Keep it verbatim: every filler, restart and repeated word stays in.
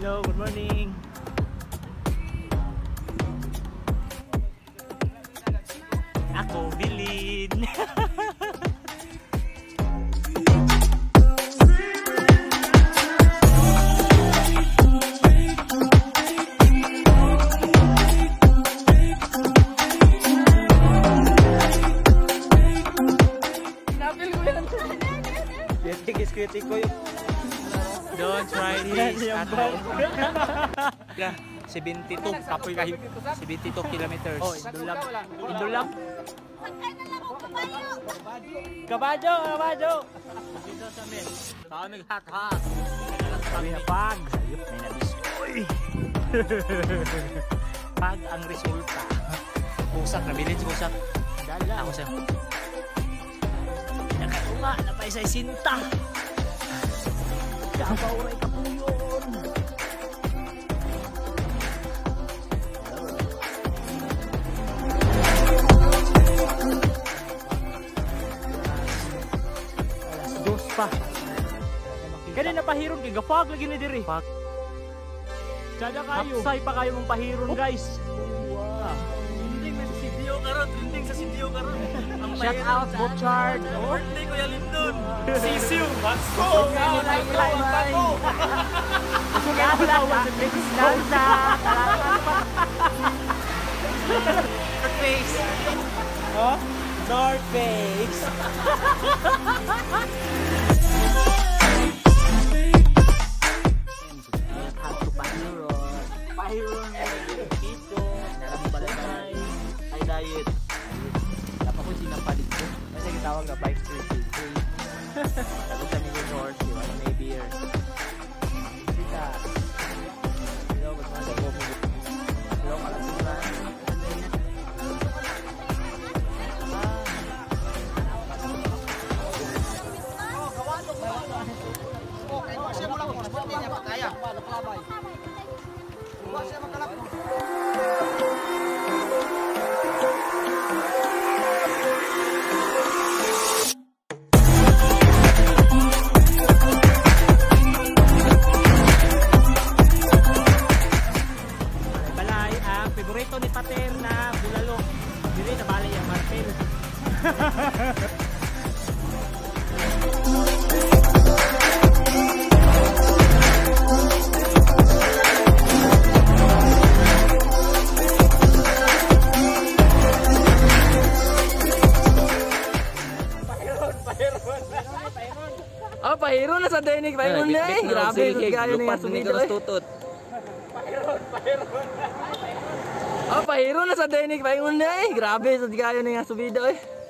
Hello, good morning. Ako bilin. Kritik ko yung don't try this at home. seventy-two kapoy kayo seventy-two kilometers. Oh, indulap. Indulap. Kabadyo, kabadyo. Dito sa men. Tao naghat-hat. Sabi na pag. May nabiskoy. Pag ang resulta. Usak, nabilin si Usak. Dala. Ako sa'yo. Nakatunga, napaisay sinta. Kabaw ray kapuyon. Alas dos pa. Kani napahiron kay gapag lagi ni diri. Pak. Kada kayo. Hapsay pa kayo mong pahiron, guys. Wow. Trending sa sitio karon, trending sa sitio karon. Shout out Butchard. Birthday ko yalim doon. Sisiu. Basko. Like like bako. Kala sa British Lanza. North Face. Huh? North Face. How to pahiron. Pahiron. Ito. Narami balay. Ay diet. Dapat ko sinapalit ko. Kasi gitawag na bike street. Tapos sa Mini North, di ba? May beer. Sita. Hello, good morning. Hello, Kalasuran. Balay ang favorito ni Pater na bulalo. Dili na balay ang martel. Ah, pahiro na sa dinig, pahiro na eh. Grabe, gayo na yung sumido eh. Ah, pahiro na sa dinig, pahiro na eh. Grabe, gayo na yung sumido eh.